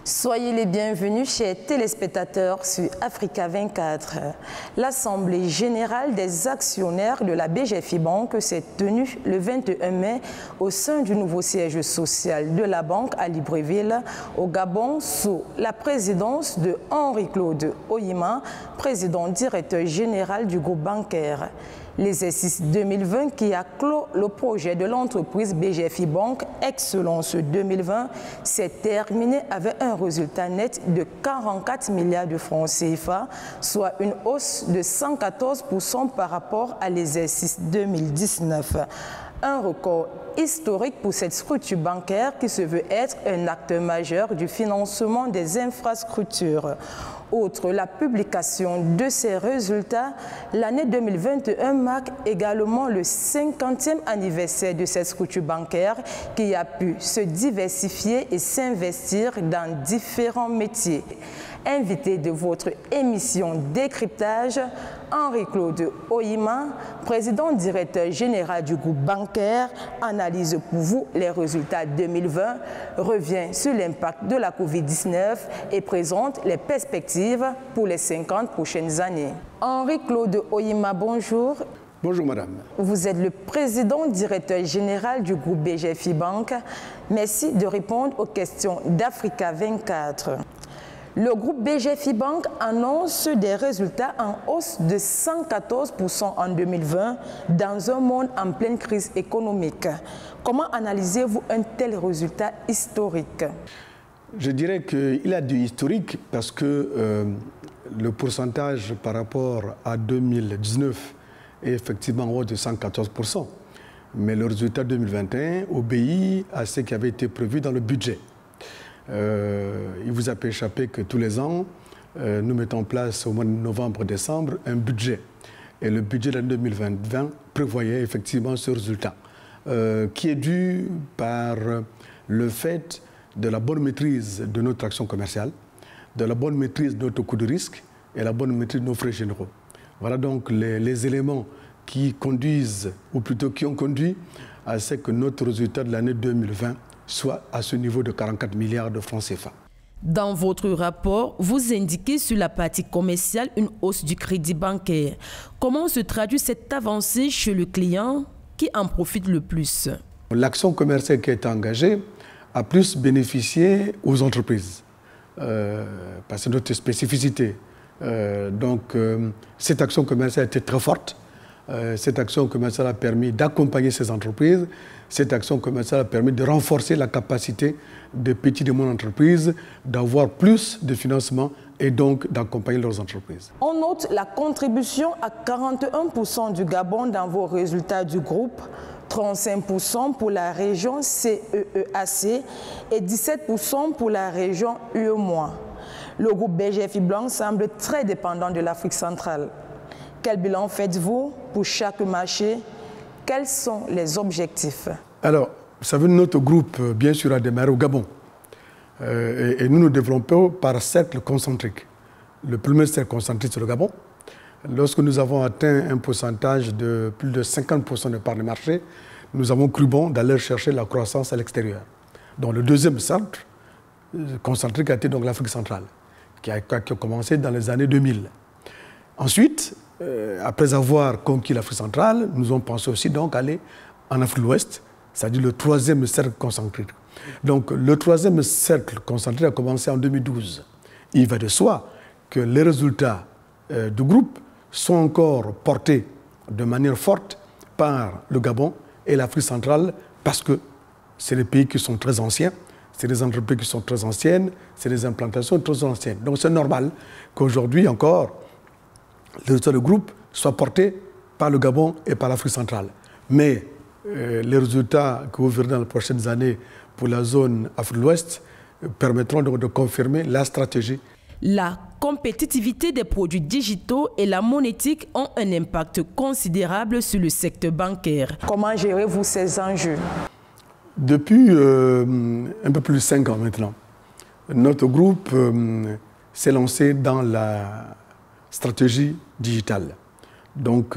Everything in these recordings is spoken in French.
Soyez les bienvenus, chers téléspectateurs, sur Africa 24. L'Assemblée générale des actionnaires de la BGFIBank s'est tenue le 21 mai au sein du nouveau siège social de la banque à Libreville, au Gabon, sous la présidence de Henri-Claude Oyima, président directeur général du groupe bancaire. L'exercice 2020 qui a clos le projet de l'entreprise BGFIBank Excellence 2020 s'est terminé avec un résultat net de 44 milliards de francs CFA, soit une hausse de 114% par rapport à l'exercice 2019. Un record historique pour cette structure bancaire qui se veut être un acteur majeur du financement des infrastructures. Outre la publication de ces résultats, l'année 2021 marque également le 50e anniversaire de cette structure bancaire qui a pu se diversifier et s'investir dans différents métiers. Invité de votre émission Décryptage, Henri-Claude Oyima, président directeur général du groupe bancaire, analyse pour vous les résultats 2020, revient sur l'impact de la Covid-19 et présente les perspectives pour les 50 prochaines années. Henri-Claude Oyima, bonjour. Bonjour madame. Vous êtes le président directeur général du groupe BGFIBank. Merci de répondre aux questions d'Africa 24. Le groupe BGFIBank annonce des résultats en hausse de 114% en 2020 dans un monde en pleine crise économique. Comment analysez-vous un tel résultat historique? Je dirais qu'il a du historique parce que le pourcentage par rapport à 2019 est effectivement en hausse de 114%. Mais le résultat 2021 obéit à ce qui avait été prévu dans le budget. Il vous a pas échappé que tous les ans, nous mettons en place au mois de novembre-décembre un budget. Et le budget de l'année 2020 prévoyait effectivement ce résultat, qui est dû par le fait de la bonne maîtrise de notre action commerciale, de la bonne maîtrise de notre coût de risque et la bonne maîtrise de nos frais généraux. Voilà donc les éléments qui conduisent, ou plutôt qui ont conduit à ce que notre résultat de l'année 2020 soit à ce niveau de 44 milliards de francs CFA. Dans votre rapport, vous indiquez sur la partie commerciale une hausse du crédit bancaire. Comment se traduit cette avancée chez le client qui en profite le plus? L'action commerciale qui a été engagée a plus bénéficié aux entreprises, parce que notre spécificité. Cette action commerciale a été très forte. Cette action commerciale a permis d'accompagner ces entreprises. Cette action commerciale a permis de renforcer la capacité des petites et moyennes entreprises d'avoir plus de financement et donc d'accompagner leurs entreprises. On note la contribution à 41% du Gabon dans vos résultats du groupe, 35% pour la région CEEAC et 17% pour la région UEMOA. Le groupe BGFIBank semble très dépendant de l'Afrique centrale. Quel bilan faites-vous pour chaque marché? Quels sont les objectifs? Alors, vous savez, notre groupe, bien sûr, a démarré au Gabon. Et nous nous développons par cercle concentrique. Le premier cercle concentrique, c'est le Gabon. Lorsque nous avons atteint un pourcentage de plus de 50% de part de marché, nous avons cru bon d'aller chercher la croissance à l'extérieur. Donc le deuxième cercle concentrique a été donc l'Afrique centrale, qui a commencé dans les années 2000. Ensuite, après avoir conquis l'Afrique centrale, nous avons pensé aussi donc aller en Afrique de l'Ouest, c'est-à-dire le troisième cercle concentrique. Donc le troisième cercle concentrique a commencé en 2012. Il va de soi que les résultats du groupe sont encore portés de manière forte par le Gabon et l'Afrique centrale parce que c'est des pays qui sont très anciens, c'est des entreprises qui sont très anciennes, c'est des implantations très anciennes. Donc c'est normal qu'aujourd'hui encore, les résultats du groupe soient portés par le Gabon et par l'Afrique centrale. Mais les résultats que vous verrez dans les prochaines années pour la zone Afrique de l'Ouest permettront donc de confirmer la stratégie. La compétitivité des produits digitaux et la monétique ont un impact considérable sur le secteur bancaire. Comment gérez-vous ces enjeux? Depuis un peu plus de 5 ans maintenant, notre groupe s'est lancé dans la stratégie digitale. Donc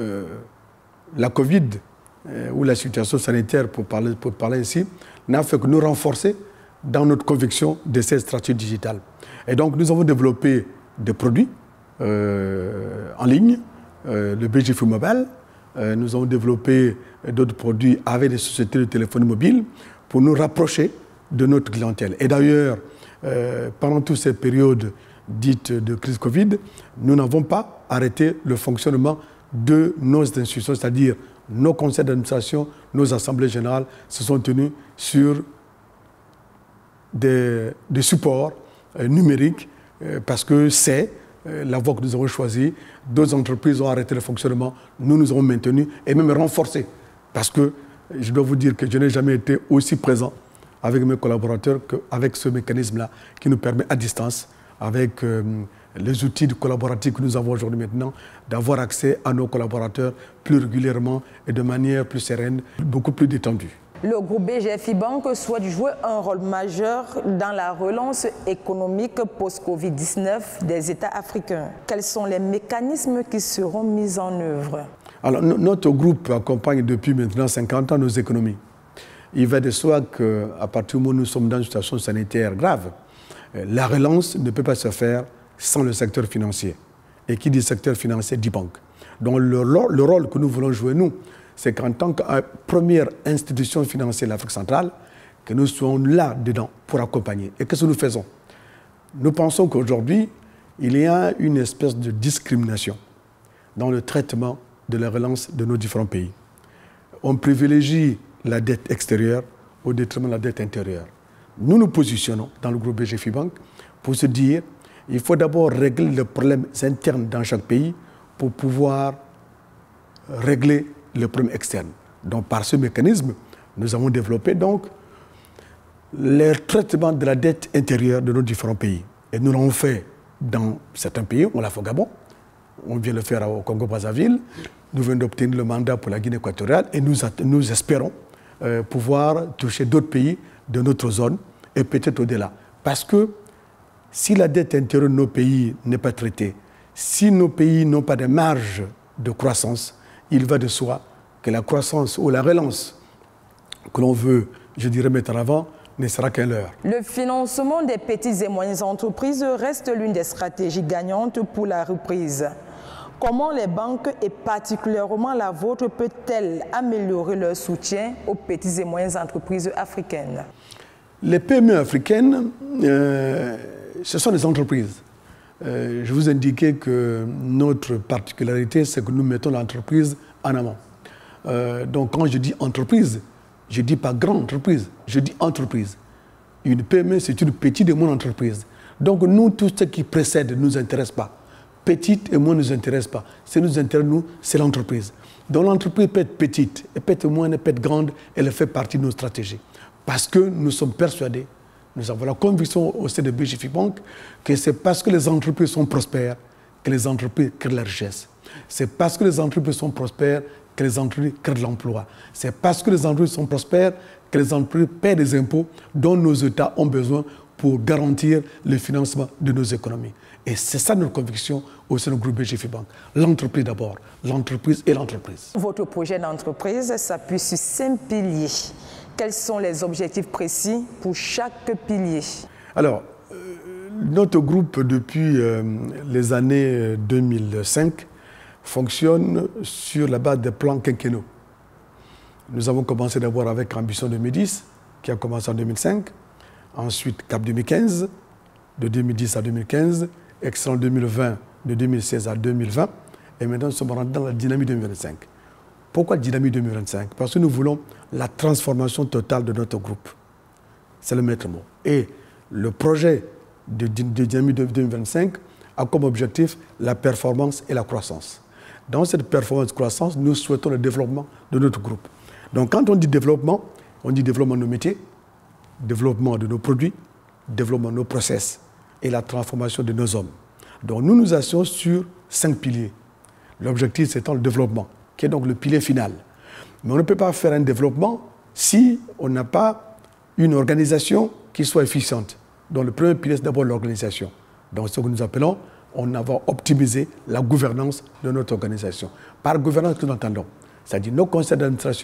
la Covid ou la situation sanitaire, pour parler ici, n'a fait que nous renforcer dans notre conviction de cette stratégie digitale. Et donc, nous avons développé des produits en ligne, le BGFI Mobile. Nous avons développé d'autres produits avec des sociétés de téléphonie mobile pour nous rapprocher de notre clientèle. Et d'ailleurs, pendant toutes ces périodes dites de crise Covid, nous n'avons pas arrêté le fonctionnement de nos institutions, c'est-à-dire nos conseils d'administration, nos assemblées générales se sont tenues sur des supports numériques parce que c'est la voie que nous avons choisie. D'autres entreprises ont arrêté le fonctionnement, nous avons maintenu et même renforcé. Parce que je dois vous dire que je n'ai jamais été aussi présent avec mes collaborateurs qu'avec ce mécanisme-là qui nous permet à distance, avec les outils collaboratifs que nous avons aujourd'hui maintenant, d'avoir accès à nos collaborateurs plus régulièrement et de manière plus sereine, beaucoup plus détendue. Le groupe BGFI Banque souhaite jouer un rôle majeur dans la relance économique post-Covid-19 des États africains. Quels sont les mécanismes qui seront mis en œuvre? Alors, notre groupe accompagne depuis maintenant 50 ans nos économies. Il va de soi qu'à partir du moment où nous sommes dans une situation sanitaire grave, la relance ne peut pas se faire sans le secteur financier. Et qui dit secteur financier dit banque. Donc le rôle que nous voulons jouer, nous, c'est qu'en tant que première institution financière de l'Afrique centrale, que nous soyons là-dedans pour accompagner. Et qu'est-ce que nous faisons? Nous pensons qu'aujourd'hui, il y a une espèce de discrimination dans le traitement de la relance de nos différents pays. On privilégie la dette extérieure au détriment de la dette intérieure. Nous nous positionnons dans le groupe BGFI Banque pour se dire il faut d'abord régler les problèmes internes dans chaque pays pour pouvoir régler les problèmes externes. Donc par ce mécanisme, nous avons développé donc le traitement de la dette intérieure de nos différents pays. Et nous l'avons fait dans certains pays, on l'a fait au Gabon, on vient le faire au Congo-Brazzaville, nous venons d'obtenir le mandat pour la Guinée équatoriale et nous espérons pouvoir toucher d'autres pays de notre zone et peut-être au-delà. Parce que si la dette intérieure de nos pays n'est pas traitée, si nos pays n'ont pas de marge de croissance, il va de soi que la croissance ou la relance que l'on veut, je dirais, mettre en avant, ne sera qu'un leurre. Le financement des petites et moyennes entreprises reste l'une des stratégies gagnantes pour la reprise. Comment les banques, et particulièrement la vôtre, peut-elle améliorer leur soutien aux petites et moyennes entreprises africaines? Les PME africaines, ce sont des entreprises. Je vous indiquais que notre particularité, c'est que nous mettons l'entreprise en amont. Donc quand je dis entreprise, je ne dis pas grande entreprise, je dis entreprise. Une PME, c'est une petite et moyenne entreprise. Donc nous, tout ce qui précède ne nous intéresse pas. Petite et moyenne ne nous intéresse pas. Ce qui nous intéresse, nous, c'est l'entreprise. Donc l'entreprise peut être petite, elle peut être moyenne, elle peut être grande, elle fait partie de nos stratégies. Parce que nous sommes persuadés, nous avons la conviction au sein de BGFI Banque que c'est parce que les entreprises sont prospères que les entreprises créent de la richesse. C'est parce que les entreprises sont prospères que les entreprises créent de l'emploi. C'est parce que les entreprises sont prospères que les entreprises paient des impôts dont nos États ont besoin pour garantir le financement de nos économies. Et c'est ça notre conviction au sein du groupe BGFI Banque. L'entreprise d'abord, l'entreprise et l'entreprise. Votre projet d'entreprise s'appuie sur 5 piliers. Quels sont les objectifs précis pour chaque pilier? Alors, notre groupe, depuis les années 2005, fonctionne sur la base des plans quinquennaux. Nous avons commencé d'abord avec Ambition 2010, qui a commencé en 2005. Ensuite, Cap 2015, de 2010 à 2015. Excellent 2020, de 2016 à 2020. Et maintenant, nous sommes rentrés dans la dynamique 2025. Pourquoi dynamique 2025? Parce que nous voulons la transformation totale de notre groupe. C'est le maître mot. Et le projet de dynamique 2025 a comme objectif la performance et la croissance. Dans cette performance et croissance, nous souhaitons le développement de notre groupe. Donc quand on dit développement de nos métiers, développement de nos produits, développement de nos process et la transformation de nos hommes. Donc nous nous asseyons sur 5 piliers. L'objectif, c'est le développement, qui est donc le pilier final. Mais on ne peut pas faire un développement si on n'a pas une organisation qui soit efficiente. Donc le premier pilier, c'est d'abord l'organisation. Donc ce que nous appelons, on va optimiser la gouvernance de notre organisation. Par gouvernance, que nous entendons, c'est-à-dire nos conseils d'administration,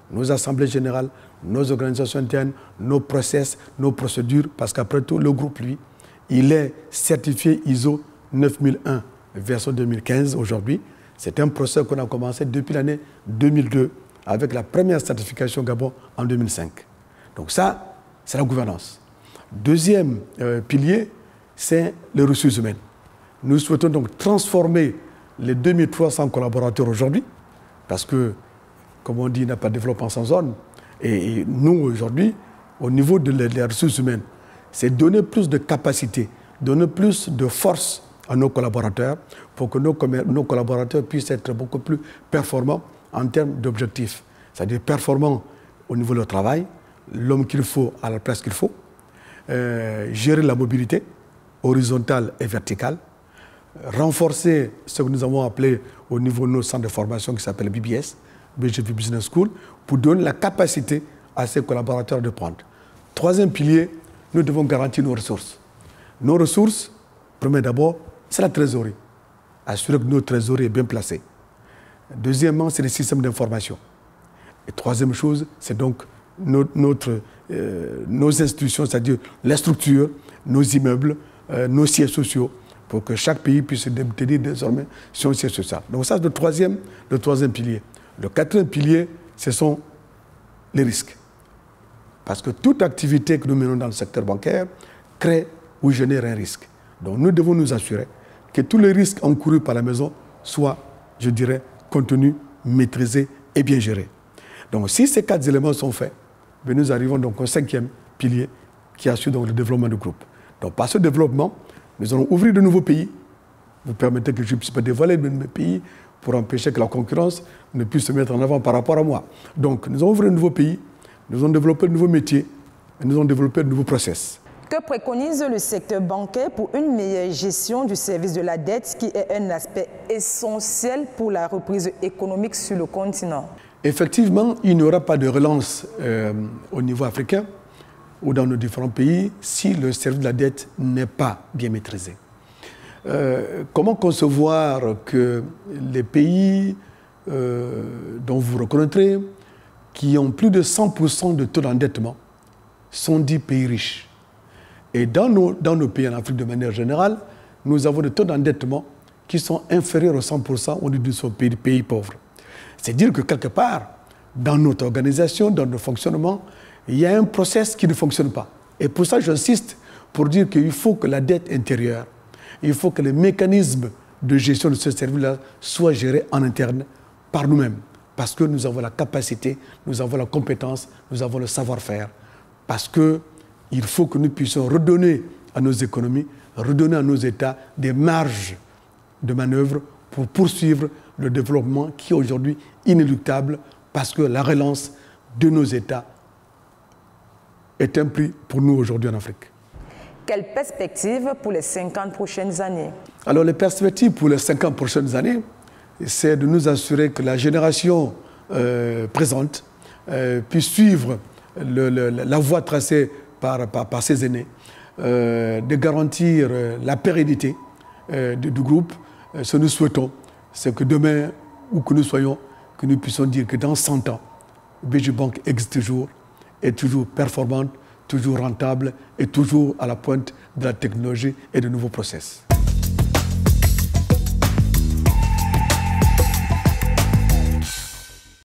nos assemblées générales, nos organisations internes, nos process, nos procédures, parce qu'après tout, le groupe, lui, il est certifié ISO 9001, version 2015 aujourd'hui. C'est un process qu'on a commencé depuis l'année 2002, avec la première certification Gabon en 2005. Donc ça, c'est la gouvernance. Deuxième pilier, c'est les ressources humaines. Nous souhaitons donc transformer les 2300 collaborateurs aujourd'hui, parce que, comme on dit, il n'y a pas de développement sans zone. Et nous, aujourd'hui, au niveau des ressources humaines, c'est donner plus de capacité, donner plus de force à nos collaborateurs pour que nos collaborateurs puissent être beaucoup plus performants en termes d'objectifs. C'est-à-dire performants au niveau du travail, l'homme qu'il faut à la place qu'il faut, gérer la mobilité horizontale et verticale, renforcer ce que nous avons appelé au niveau de nos centres de formation qui s'appelle BBS, BGF Business School, pour donner la capacité à ces collaborateurs de prendre. Troisième pilier, nous devons garantir nos ressources. Nos ressources, premier d'abord, c'est la trésorerie. Assurer que notre trésorerie est bien placée. Deuxièmement, c'est les systèmes d'information. Et troisième chose, c'est donc nos institutions, c'est-à-dire les structures, nos immeubles, nos sièges sociaux, pour que chaque pays puisse tenir désormais son siège social. Donc ça, c'est le troisième pilier. Le quatrième pilier, ce sont les risques. Parce que toute activité que nous menons dans le secteur bancaire crée ou génère un risque. Donc nous devons nous assurer que tous les risques encourus par la maison soient, je dirais, contenus, maîtrisés et bien gérés. Donc si ces 4 éléments sont faits, nous arrivons donc au 5e pilier qui assure donc le développement du groupe. Donc par ce développement, nous allons ouvrir de nouveaux pays. Vous permettez que je ne puisse pas dévoiler de mes pays pour empêcher que la concurrence ne puisse se mettre en avant par rapport à moi. Donc nous allons ouvrir de nouveaux pays, nous allons développer de nouveaux métiers, et nous allons développer de nouveaux process. Que préconise le secteur bancaire pour une meilleure gestion du service de la dette qui est un aspect essentiel pour la reprise économique sur le continent? Effectivement, il n'y aura pas de relance au niveau africain ou dans nos différents pays si le service de la dette n'est pas bien maîtrisé. Comment concevoir que les pays dont vous reconnaîtrez qui ont plus de 100% de taux d'endettement sont dits pays riches? Et dans nos pays en Afrique de manière générale, nous avons des taux d'endettement qui sont inférieurs aux 100% au niveau de nos pays pauvres. C'est dire que quelque part, dans notre organisation, dans notre fonctionnement, il y a un process qui ne fonctionne pas. Et pour ça, j'insiste pour dire qu'il faut que la dette intérieure, il faut que les mécanismes de gestion de ce service-là soient gérés en interne par nous-mêmes. Parce que nous avons la capacité, nous avons la compétence, nous avons le savoir-faire. Parce qu'il faut que nous puissions redonner à nos économies, redonner à nos États des marges de manœuvre pour poursuivre le développement qui est aujourd'hui inéluctable parce que la relance de nos États est un prix pour nous aujourd'hui en Afrique. Quelles perspectives pour les 50 prochaines années? Alors les perspectives pour les 50 prochaines années, c'est de nous assurer que la génération présente puisse suivre la voie tracée par ses aînés, de garantir la pérennité du groupe. Ce que nous souhaitons, c'est que demain, où que nous soyons, que nous puissions dire que dans 100 ans, BG Bank existe toujours, est toujours performante, toujours rentable et toujours à la pointe de la technologie et de nouveaux process.